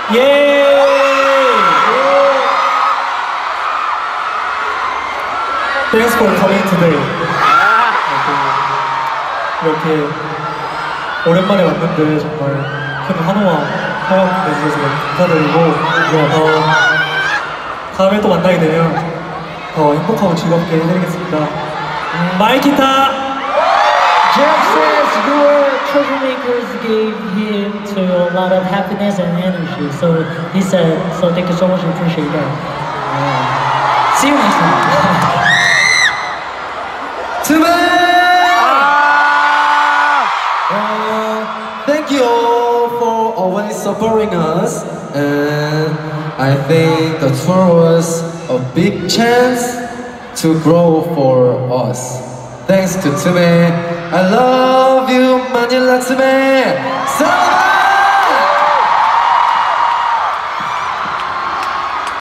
예. Thanks for coming today. 이렇게 오랜만에 왔는데 정말 큰 한호와 사랑 내주셔서 너무 감사드리고 다음에 또 만나게 되면 더 행복하고 즐겁게 해드리겠습니다. 마이키타! Jeff says your troublemakers gave him to a lot of happiness and energy. So he said, so thank you so much, I appreciate that. See you next time. Thank you all for always supporting us, and I think the tour was a big chance to grow for us. Thanks to Tume. I love you, Manila Tume.